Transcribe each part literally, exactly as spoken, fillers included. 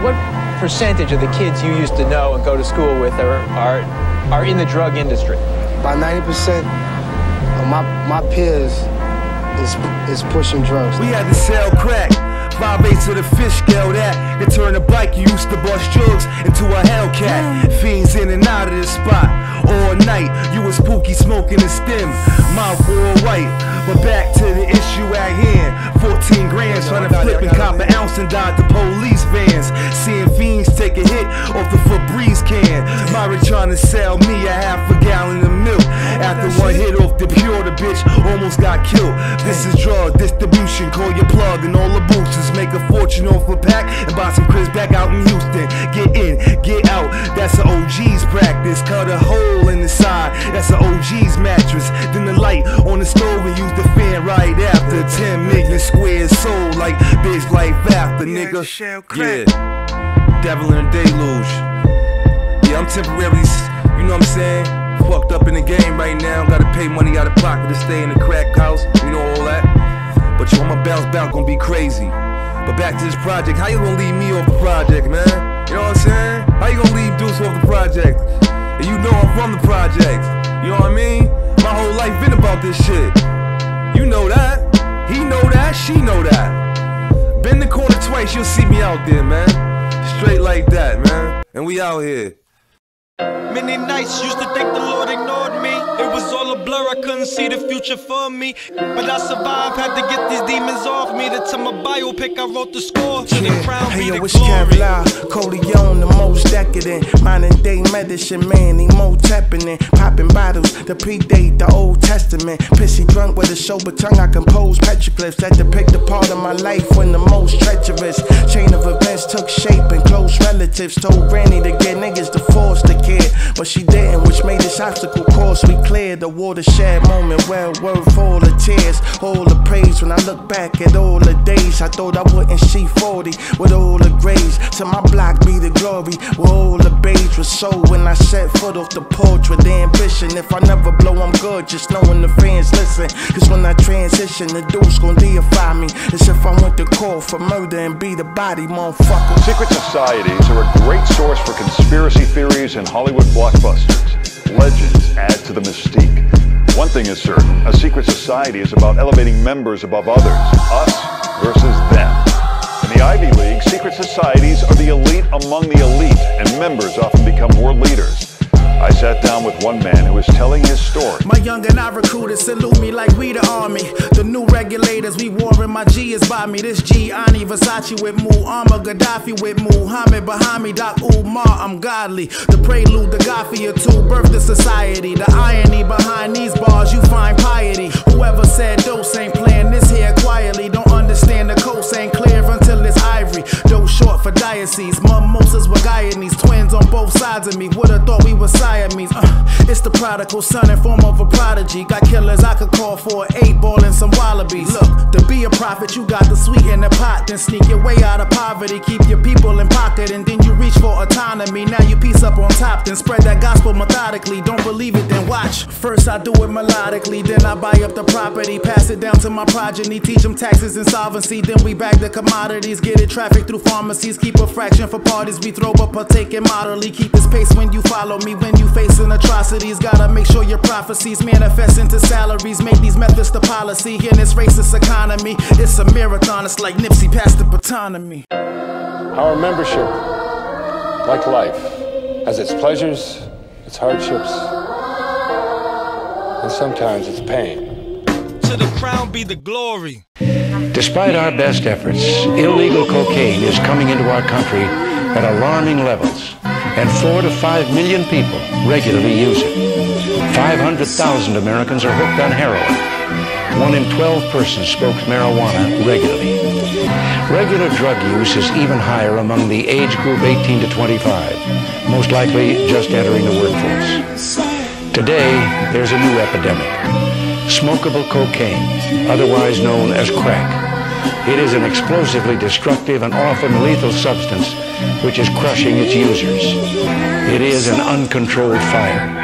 What percentage of the kids you used to know and go to school with are, are, are in the drug industry? About ninety percent of my, my peers is, is pushing drugs. We had to sell crack. Five eighths of the fish scale that could turn a bike you used to bust drugs into a Hellcat. Fiends in and out of this spot all night. You was spooky smoking a stem, mouth all white. But back to the issue at hand. Fourteen grams trying to flip and cop an ounce and dodge the police vans. Seeing fiends take a hit off the Febreze can. Myra trying to sell me a half a gallon of milk. After one hit off the pure, the bitch almost got killed. This is drug distribution. Call your plug and all the boosters. Make a fortune off a pack and buy some cribs back out in Houston. Get in, get out, that's an O G's practice. Cut a hole in the side, that's an O G's mattress. Then the light on the stove and use the fan right after. Ten million squares sold like bitch life after, nigga. Yeah, devil in a deluge. Yeah, I'm temporarily, you know what I'm saying, fucked up in the game right now. Gotta pay money out of pocket to stay in the crack house, you know all that. But yo, I'ma bounce back, gonna be crazy. But back to this project, how you gonna leave me off the project, man? You know what I'm saying? How you gonna leave Deuce off the project? And you know I'm from the project. You know what I mean? My whole life been about this shit. You know that. He know that, she know that. Bend the corner twice, you'll see me out there, man. Straight like that, man. And we out here. Many nights used to think the Lord ignored me. It was all a blur, I couldn't see the future for me. But I survived, had to get these demons off me. That's to my biopic, I wrote the score. To yeah. the crown hey, be yo, the it's glory. Kevlar, Coleon, the most decadent. Modern day medicine man, emo tapping in. Popping bottles that predate the Old Testament. Pissy drunk with a sober tongue, I compose petroglyphs that depict the part of my life when the most treacherous. Chain of events took shape and close relatives told Granny to get niggas to force the kid. But she didn't, which made this obstacle course we cleared. The watershed moment, well worth all the tears, all the praise. When I look back at all the days, I thought I wouldn't see forty with all the grays. So my block be the glory, where all the babes was sold. When I set foot off the porch with the ambition, if I never blow, I'm good, just knowing the fans listen. Cause when I transition, the dudes gon' deify me as if I went to court for murder and be the body, motherfucker. Secret societies are a great source for conspiracy theories and Hollywood blockbusters. Legends add to the mystique. One thing is certain, a secret society is about elevating members above others, us versus them. In the Ivy League, secret societies are the elite among the elite, and members often become world leaders. I sat down with one man who was telling his story. My young and I recruiters salute me like we the army. The new regulators, we warring, my G is by me. This Gianni, Versace with Muammar, Gaddafi with Muhammad behind me, Doc Umar, I'm godly. The prelude, the Gaffia two, birth the society. The irony behind these bars, you find piety. Whoever said dose ain't playing this here quietly. Don't understand the coast ain't clear until it's ivory. Dose short for diocese, mimosas with Guyanese. Twins on both sides of me, would've thought we were Siamese. Uh, it's the prodigal son in form of a prodigy. Got killers I could call for an eight ball and some wallabies. Look, to be a prophet, you got the sweet in the pot. Then sneak your way out of poverty, keep your people in pocket, and then you reach for autonomy. Now you piece up on top, then spread that gospel methodically. Don't believe it, then watch. First I do it melodically, then I buy up the property, pass it down to my progeny, teach them taxes and solvency. Then we bag the commodities, get it traffic through pharmacies, keep a fraction for parties we throw, but partake in moderately. Keep this pace when you follow me, when you facing atrocities. Gotta make sure your prophecies manifest into salaries. Make these methods the policy in this racist economy. It's a marathon, it's like Nipsey passed the baton to me. Our membership, like life, has its pleasures, its hardships, and sometimes its pain. To the crown be the glory. Despite our best efforts, illegal cocaine is coming into our country at alarming levels, and four to five million people regularly use it. five hundred thousand Americans are hooked on heroin. One in twelve persons smokes marijuana regularly. Regular drug use is even higher among the age group eighteen to twenty-five, most likely just entering the workforce. Today, there's a new epidemic. Smokable cocaine, otherwise known as crack. It is an explosively destructive and often lethal substance which is crushing its users. It is an uncontrolled fire.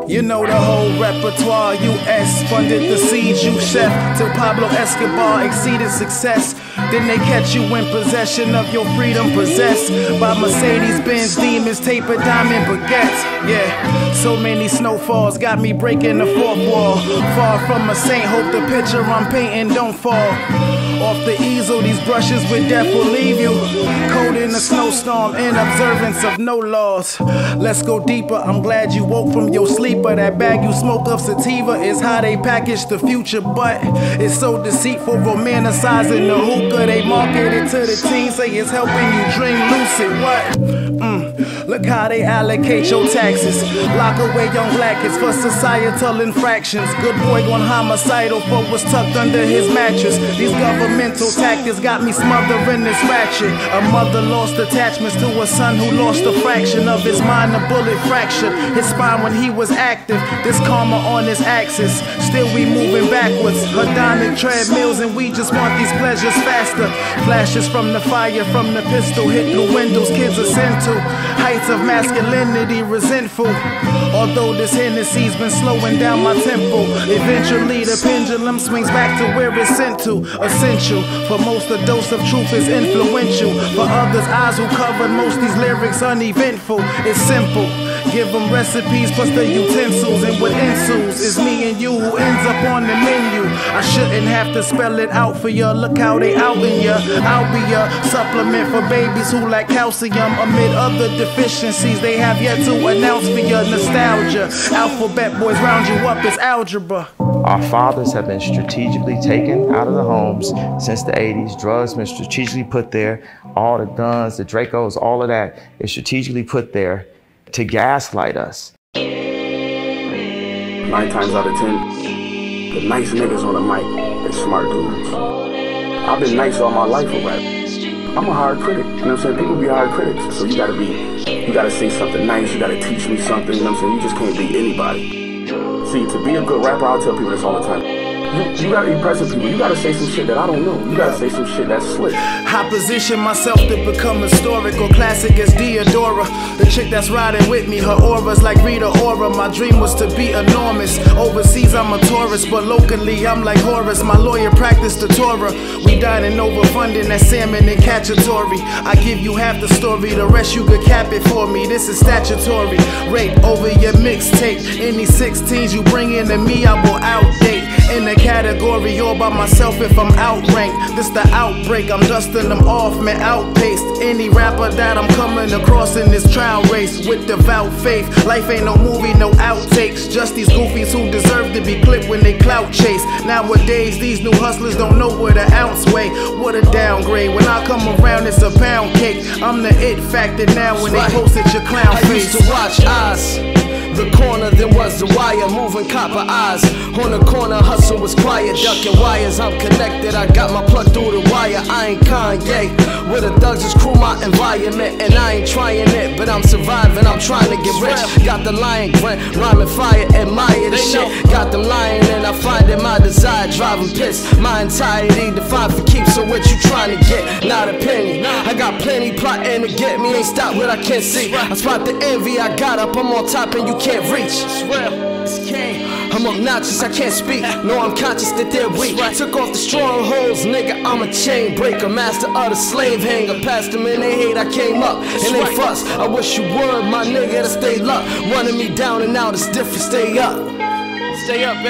You know the whole repertoire. U S funded the siege, you chef, till Pablo Escobar exceeded success. Then they catch you in possession of your freedom, possessed by Mercedes-Benz demons, taper diamond baguettes. Yeah, so many snowfalls got me breaking the fourth wall. Far from a saint, hope the picture I'm painting don't fall off the easel. These brushes with death will leave you cold in a snowstorm in observance of no laws. Let's go deeper. I'm glad you woke from your sleeper. That bag you smoke of sativa is how they package the future, but it's so deceitful, romanticizing the hookah. They market it to the teens, say it's helping you dream lucid. What? Mm. Look how they allocate your taxes. Lock away young black kids for societal infractions. Good boy gone homicidal for what's tucked under his mattress. These governmental tactics got me smothering this ratchet. A mother lost attachments to a son who lost a fraction of his mind. A bullet fractured his spine when he was active. This karma on his axis. Still we moving backwards. Hedonic treadmills and we just want these pleasures faster. Flashes from the fire, from the pistol, hit through windows. Kids ascend to heights of masculinity, resentful. Although this Hennessy's been slowing down my tempo, eventually the pendulum swings back to where it's sent to. Essential for most, a dose of truth is influential. For others, eyes who covered most these lyrics uneventful. It's simple. Give them recipes plus the utensils, and what ensues is me and you who ends up on the menu. I shouldn't have to spell it out for ya. Look how they outin' ya. I'll be a supplement for babies who lack calcium amid other deficiencies they have yet to announce for ya. Nostalgia. Alphabet boys round you up, it's algebra. Our fathers have been strategically taken out of the homes since the eighties. Drugs been strategically put there. All the guns, the Dracos, all of that is strategically put there to gaslight us. Nine times out of ten, the nice niggas on the mic, they smart dudes. I've been nice all my life with rap. I'm a hard critic, you know what I'm saying? People be hard critics, so you gotta be, you gotta say something nice, you gotta teach me something, you know what I'm saying? You just can't be anybody. See, to be a good rapper, I'll tell people this all the time. You, you gotta impress people. You gotta say some shit that I don't know. You gotta say some shit that's slick. I position myself to become historic or classic as Deodora. The chick that's riding with me, her aura's like Rita Ora. My dream was to be enormous. Overseas I'm a tourist, but locally I'm like Horace. My lawyer practiced the Torah. We dining over funding that salmon and cacciatore. I give you half the story, the rest you could cap it for me. This is statutory. Rape over your mixtape. Any sixteens you bring into me, I will outdate. In the category all by myself if I'm outranked. This the outbreak, I'm dusting them off, man, outpaced. Any rapper that I'm coming across in this trial race with devout faith. Life ain't no movie, no outtakes. Just these goofies who deserve to be clipped when they clout chase. Nowadays, these new hustlers don't know where the ounce weigh. What a downgrade, when I come around it's a pound cake. I'm the it factor now when they post at your clown face. I used to watch eyes. The corner, then was the wire, moving copper eyes. On the corner, hustle was quiet, ducking wires. I'm connected, I got my plug through the wire. I ain't Kanye, where the thugs just crew my environment. And I ain't trying it, but I'm surviving, I'm trying to get rich. Got the lion grunt, rhyming fire, admire the shit. Got them lying and I find it my desire, driving piss. My entirety defined for keeps, so what you trying to get? Not a penny, I got plenty plotting to get me. Ain't stop what I can't see. I spot the envy, I got up, I'm on top and you can't Can't reach. I'm obnoxious, I can't speak. No, I'm conscious that they're weak. Took off the strongholds, nigga. I'm a chain breaker, master of the slave hanger. Past them and they hate, I came up and they fuss. I wish you would, my nigga, to stay luck. Running me down and out is different. Stay up, stay up,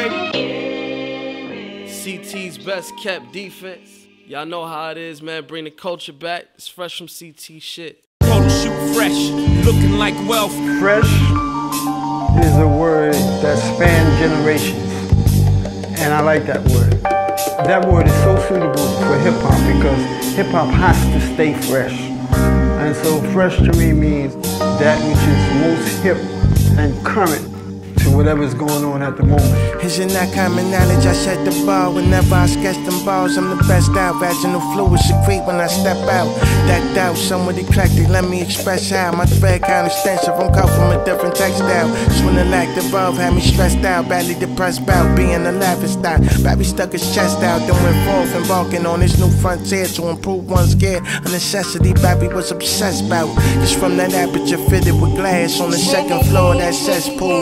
baby. C T's best kept defense. Y'all know how it is, man. Bring the culture back. It's fresh from C T shit. Photo shoot fresh, looking like wealth. Fresh is a word that spans generations, and I like that word. That word is so suitable for hip-hop because hip-hop has to stay fresh. And so fresh to me means that which is most hip and current to whatever's going on at the moment. Is it not common knowledge? I set the bar whenever I sketch them balls. I'm the best out. Vaginal fluid secrete when I step out. That doubt, somewhat eclectic. Let me express how my thread kind of extensive. I'm cut from a different textile. Swing the lack above had me stressed out. Badly depressed about being a laughing stock. Babby stuck his chest out, then went forth embarking on this new frontier to improve one's gear. A necessity Babby was obsessed about. Just from that aperture fitted with glass on the second floor of that cesspool. Babby's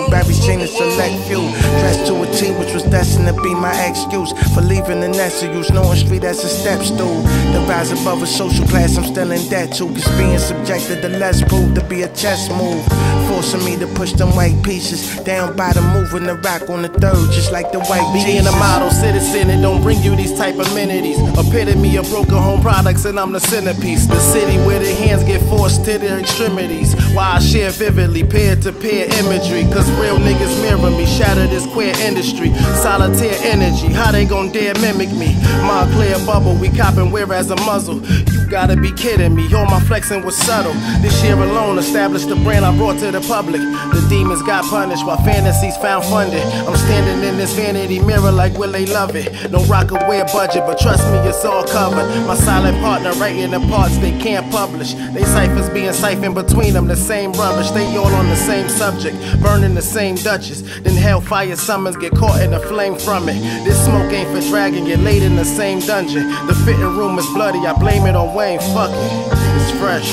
ain't a select few. Dressed to a T, which was destined to be my excuse for leaving the nest of use, knowing street as a step stool. The rise above a social class I'm still in debt to, cause being subjected to less proved to be a chess move, forcing me to push them white pieces down by the moving the rock on the third, just like the white Being Jesus. a model citizen, it don't bring you these type of amenities. Epitome of broken home products, and I'm the centerpiece. The city where the hands get forced to their extremities. Why I share vividly, peer-to-peer imagery, cause real niggas mirror me, shatter this queer industry. Solitaire energy, how they gon' dare mimic me? My clear bubble, we copping wear as a muzzle. You gotta be kidding me, all my flexing was subtle. This year alone established the brand I brought to the public. The demons got punished while fantasies found funded. I'm standing in this vanity mirror like will they love it? No Rockaware budget, but trust me, it's all covered. My silent partner writing the parts they can't publish. They ciphers being siphoned between them, the same rubbish. They all on the same subject, burning the same Duchess. Then hellfire summons get caught in the flame from it. This smoke ain't for dragging, get laid in the same dungeon. The fitting room is bloody, I blame it on Wayne, fuck it, it's fresh.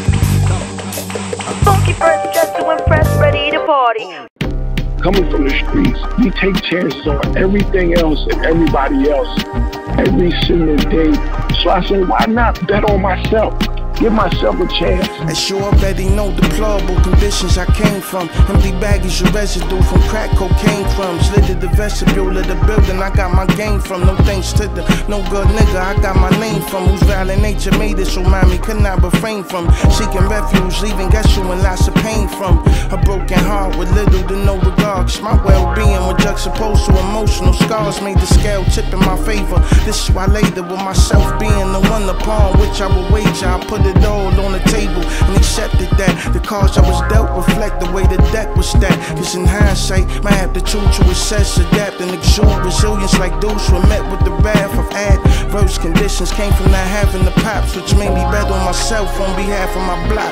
Funky fresh, just to impress, ready to party. Coming from the streets, we take chances on everything else and everybody else every single day. So I say, why not bet on myself? Give myself a chance. As you already know, deplorable conditions I came from. Empty baggage of residue from crack cocaine crumbs. Littered the vestibule of the building I got my game from. No thanks to the no good nigga I got my name from. Whose violent nature made it so mommy could not refrain from seeking refuge, leaving guess you in lots of pain from a broken heart with little to no regards. My well-being was juxtaposed to emotional scars made the scale tip in my favor. This is why later with myself being the one upon which I would wager, I put it all on the table and accepted that the cards I was dealt reflect the way the deck was stacked. Cause in hindsight, my aptitude to assess, adapt, and exude resilience like those who met with the wrath of adverse conditions came from not having the pops, which made me bet on myself on behalf of my block.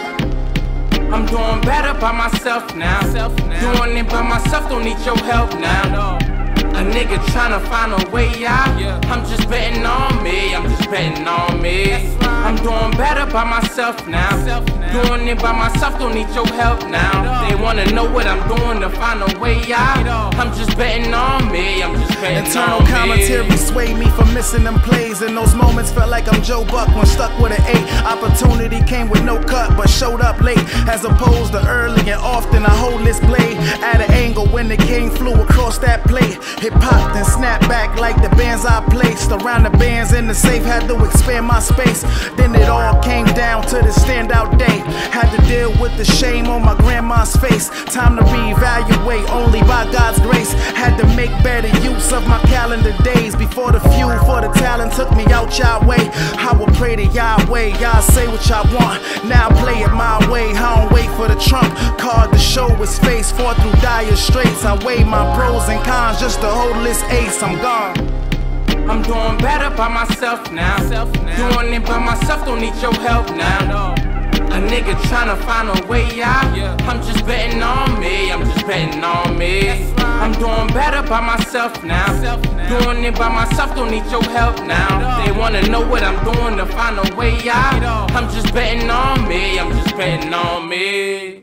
I'm doing better by myself now. Doing it by myself, don't need your help now. A nigga tryna find a way out. I'm just betting on me, I'm just betting on me. I'm doing better by myself now. Doing it by myself, don't need your help now. They wanna know what I'm doing to find a way out. I'm just betting on me, I'm just betting Internal on me. commentary swayed me from missing them plays. In those moments felt like I'm Joe Buck when stuck with an eight. Opportunity came with no cut but showed up late. As opposed to early and often I hold this blade at an angle when the king flew across that plate. It popped and snapped back like the bands I placed. Around the bands in the safe, had to expand my space. Then it all came down to the standout day. Had to deal with the shame on my grandma's face. Time to reevaluate, only by God's grace. Had to make better use of my calendar days. Before the fuel for the talent took me out y'all way. I will pray to Yahweh, y'all say what y'all want. Now play it my way, I don't wait for the trump card to show his face. Fought through dire straits, I weigh my pros and cons just to hold this ace, I'm gone. I'm doing better by myself now. Doing it by myself, don't need your help now. A nigga tryna find a way out. I'm just betting on me, I'm just betting on me. I'm doing better by myself now. Doing it by myself, don't need your help now. They wanna know what I'm doing to find a way out. I'm just betting on me, I'm just betting on me.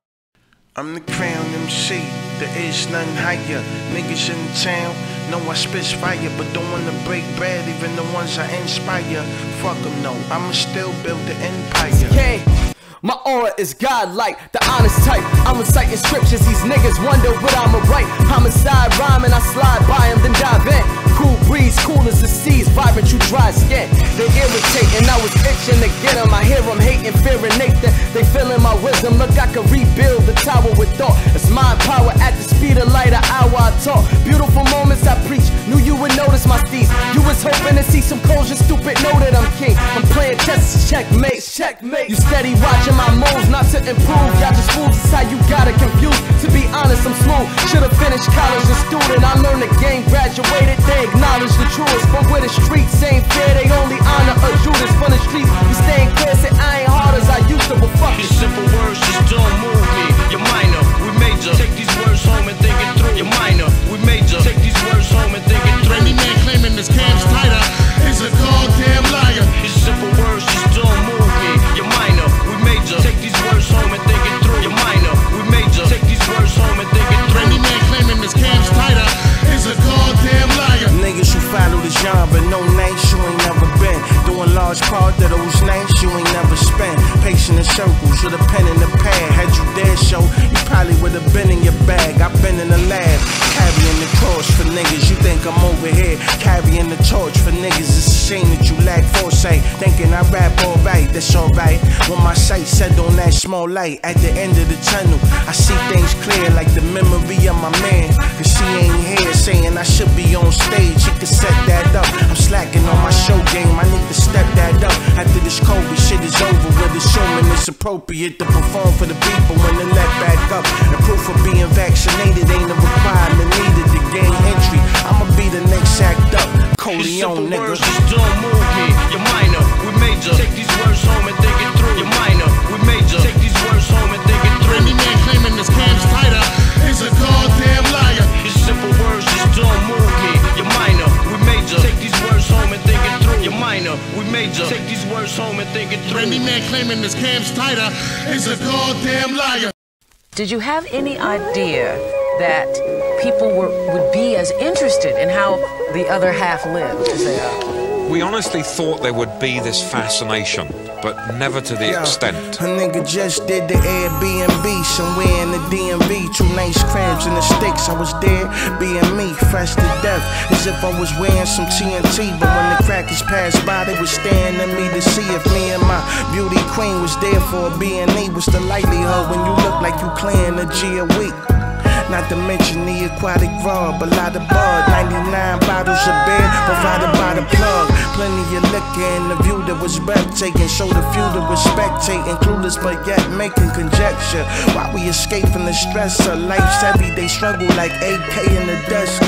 I'm the crown M C, there is none higher. Niggas in the town know I spit fire, but don't wanna break bread, even the ones I inspire. Fuck them, no, I'ma still build the empire. Okay. My aura is godlike, the honest type. I'm reciting scriptures, these niggas wonder what I'ma write. Homicide rhyming, I slide by him, then dive in. Cool breeze, cool as the seas, vibrant, you dry skin. They irritating, I was itching to get them. I hear them hating, fearing Nathan. They feeling my wisdom, look, I can rebuild the tower with thought. It's mind power at the speed of light, an hour I talk. Beautiful moments I preach, knew you would notice my steeds. You was hoping to see some closure, stupid, know that I'm king. I'm playing chess, checkmate, checkmate. You steady watching my moves, not to improve. Y'all just fools, it's how you got it confused. To be honest, I'm smooth. Should've finished college a student. I learned the game, graduated. They acknowledge the truest. From where the streets ain't fair, they only honor a Judas. From the streets, we staying clear. Say I ain't hard as I used to, but fuck These simple words just don't move me. You're minor, we major. Take these words home and think it through. You're minor, we major. Take these words home and think it through. Any man claiming this camp's tighter is a goddamn liar. These simple words just don't move me. You're minor, we major. Take these words home and think it through. You're minor, we major. Take these words home and think it through. circles with a pen and a pad. Had you dared show, you probably would have been in your bag. I've been in the lab, carrying the cross for niggas. You think I'm over here carrying the torch for niggas? It's a shame that you lack foresight, thinking I rap alright. That's alright. When my sight set on that small light at the end of the tunnel, I see things clear like the memory of my man. Cause she ain't here saying I should be on stage. She could set that up. I'm slacking on my show game. I need to step that up. After this COVID shit is over with, assuming it's appropriate to perform for the people when they let back up. The proof of being vaccinated ain't a requirement needed to gain entry. I'ma be the next act up. Coleon, nigga. Words just don't move me. You're minor, we major. Take these words home and think it through. You're minor, we major. Take these words home and think it through. Any man claiming this camp's tighter is a goddamn liar. Your simple words just don't move me. You're minor, we major. Take these words home and think it through. You're minor, we major. Take these words home and think it through. Any man claiming this camp's tighter is a goddamn liar. Did you have any idea that people were, would be as interested in how the other half lived as they are? We honestly thought there would be this fascination, but never to the Yo, extent. A nigga just did the Airbnb somewhere in the D M V. Two nice crabs and the sticks. I was there, being me, fresh to death, as if I was wearing some T N T. But when the crackers passed by, they was staring at me to see if me and my beauty queen was there for a B and E. What's the likelihood when you look like you clearing a G a week? Not to mention the aquatic rub, a lot of bud, ninety-nine bottles of beer provided by the plug. Plenty of liquor and the view that was breathtaking. Showed a few that was spectating, clueless but yet making conjecture. Why we escape from the stress of life's everyday struggle like A K in the desk.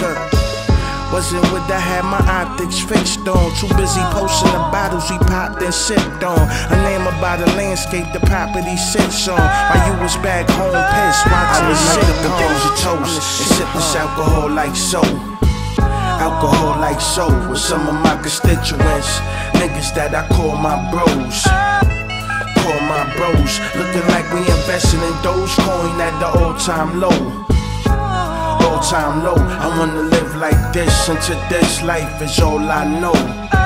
Wasn't what I had my optics fixed on. Too busy posting the bottles we popped and sipped on. A name about a landscape the property sits on. While you was back home pissed, watching the sitcoms your toast and sip this alcohol like so. Alcohol like so with some of my constituents, niggas that I call my bros. Call my bros, looking like we investing in Dogecoin at the all-time low. All-time low. I wanna live like this until this life is all I know.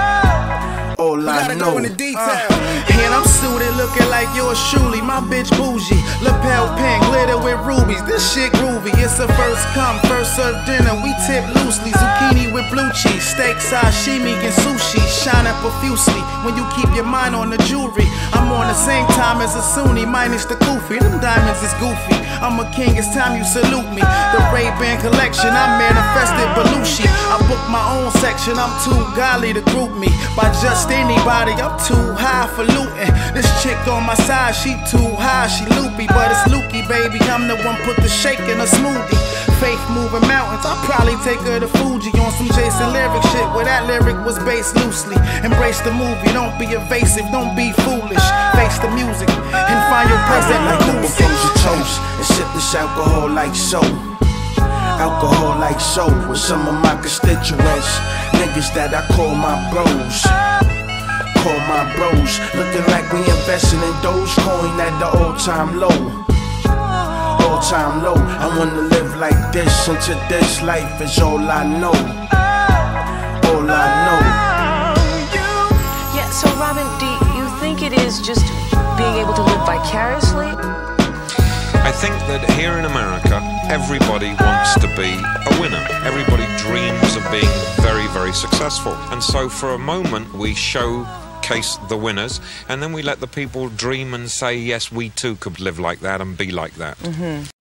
All I know. Go into detail. Uh, and I'm suited looking like yours truly. My bitch bougie, lapel pink, glitter with rubies. This shit groovy. It's a first come, first serve dinner. We tip loosely, zucchini with blue cheese, steak, sashimi, and sushi. Shining profusely when you keep your mind on the jewelry. I'm on the same time as a Sunni, minus the goofy. Them diamonds is goofy. I'm a king, it's time you salute me. The Ray-Ban collection, I manifested Belushi. I booked my own section, I'm too godly to group me by just anybody. I'm too high for looting. This chick on my side, she too high, she loopy, but it's Lukey, baby. I'm the one put the shake in a smoothie. Faith moving mountains, I'll probably take her to Fuji on some Jason Lyric shit where that lyric was based loosely. Embrace the movie, don't be evasive, don't be foolish. Face the music and find your place at like the to propose a toast and sip this alcohol like so. Alcohol like so with some of my constituents, niggas that I call my bros. Call my bros, looking like we investing in Dogecoin at the all-time low. All-time low. I wanna live like this until this life is all I know. All I know. Yeah, so Robin, do you think it is just being able to live vicariously? I think that here in America, everybody wants to be a winner. Everybody dreams of being very, very successful. And so for a moment, we showcase the winners, and then we let the people dream and say, yes, we too could live like that and be like that. Mm-hmm.